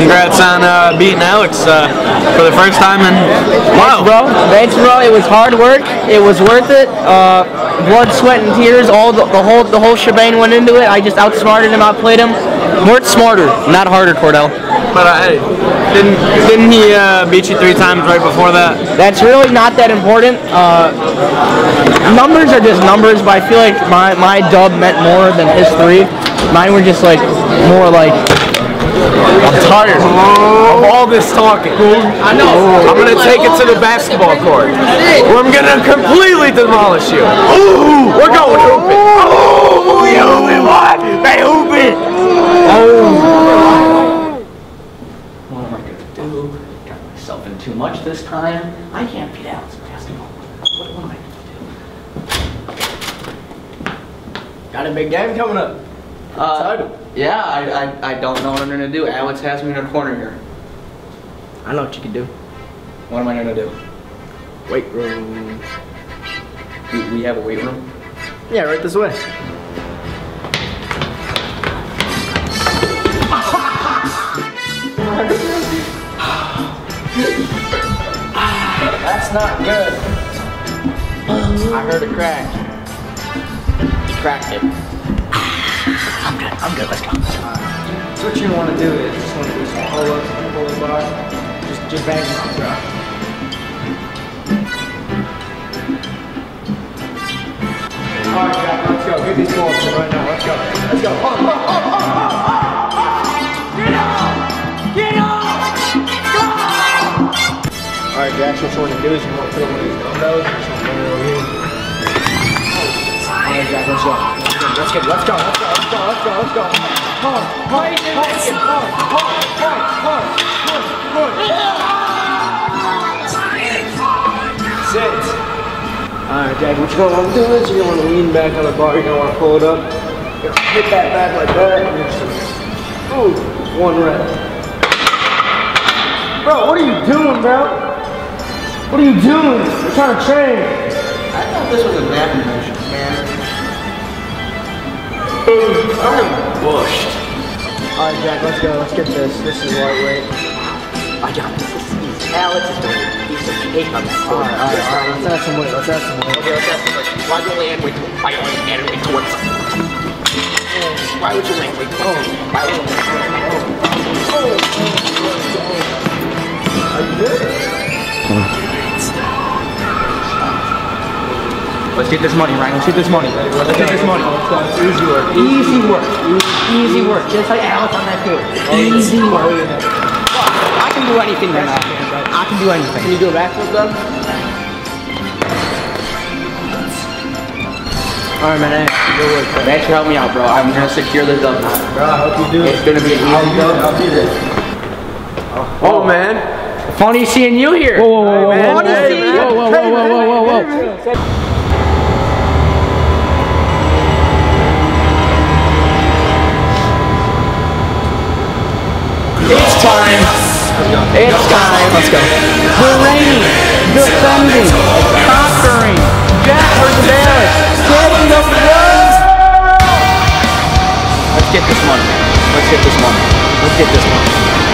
congrats on beating Alex for the first time. And wow, Thanks, bro. It was hard work. It was worth it. Blood, sweat, and tears. The whole shebang went into it. I just outsmarted him, outplayed him. Worked smarter, not harder, Cordell. But hey, didn't he beat you 3 times right before that? That's really not that important. Numbers are just numbers, but I feel like my dub meant more than his 3. Mine were just like more like. I'm tired of all this talking. I know. I'm gonna take it to the basketball court, where I'm gonna completely demolish you. Ooh, we're going hooping. Oh, we hooping what? They hooping. Oh. What am I gonna do? Got myself in too much this time. I can't beat Alex in basketball. What am I gonna do? Got a big game coming up. Yeah, I don't know what I'm gonna do. Alex has me in a corner here. I know what you can do. What am I gonna do? Weight room. We have a weight room? Yeah, right this way. That's not good. I heard a crack. You cracked it. I'm good, let's go. So what you want to do is just want to do some pull-ups, pull-up bar. Just bang them out, bro. Alright, guys, let's go. Get these balls right now. Let's go. Let's go. Get up! Get up! Go! Alright, Jax, what you want to do is you want to put one of these dumbbells or something over here. Alright, Jack, let's go. Let's go. Let's go. Hard. Sit. Alright, Jack, what you're going to want to do is you're going to want to lean back on the bar. You're going to want to pull it up. You're going to hit that back like that. And just, ooh, 1 rep. Bro, what are you doing, bro? What are you doing? We're trying to train. I thought this was a napping motion, man. I'm bushed. Alright, Jack, let's go. Let's get this. This is lightweight. I got this. Alex is doing a piece of cake on that corner. Alright. Let's add some weight. Okay, let's add some weight. Why do you land weight? Why do you land weight towards something? Why would you land weight towards something? Why would you land weight towards something? Are you good? Let's get this money, Ryan. Let's get this money. Let's get this money. Easy work. Easy work. Easy work. Just like Alex on that field. Easy work. I can do anything right now. I can do anything. Can you do a backflip though? Alright, man. Good work, bro. That should help me out, bro. I'm gonna secure the dub. Bro, I hope you do. It's gonna be an easy dub. I'll do this. Oh man. Funny seeing you here. Whoa. Funny seeing you. Whoa. It's time. It's time. Let's go. The reigning, defending, conquering, Jack versus Alex, getting the world. Let's get this money. Let's get this money. Let's get this money.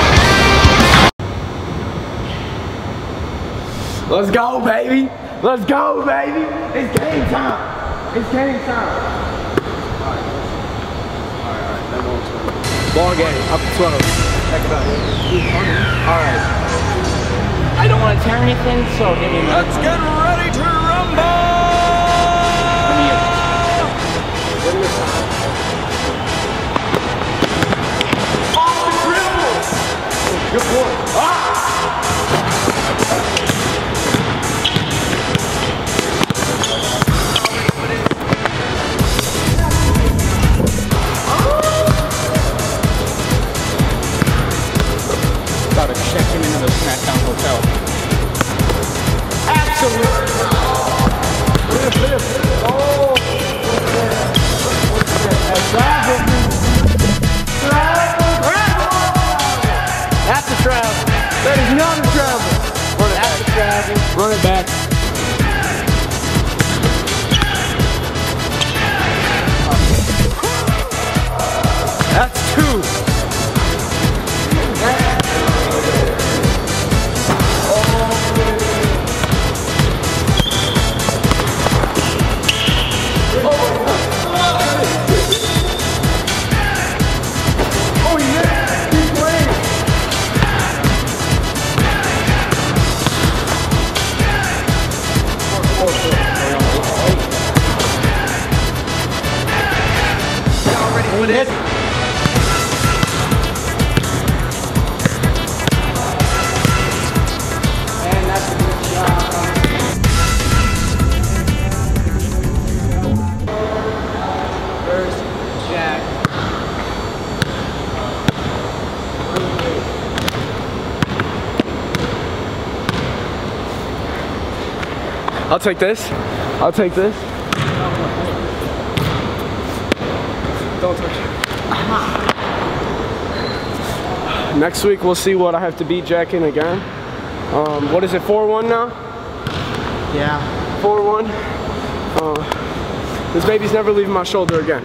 Let's go, baby. Let's go, baby. It's game time. It's game time. Ball game, up to 12. Check it out. Alright. I don't want to tear anything, so give me a minute. Let's get ready to rumble. Off the dribble. Good point. Gotta check him into the SmackDown Hotel. Absolutely. Oh! That's a travel. That is not a travel. Run it back. That's a travel. Run it back. That's 2. What is? And that's a good shot. First, Jack. I'll take this. I'll take this. Don't touch it. Next week we'll see what I have to beat Jack in again. What is it, 4-1 now? Yeah. 4-1. This baby's never leaving my shoulder again.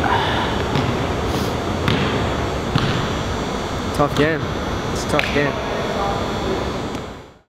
Tough game. It's a tough game.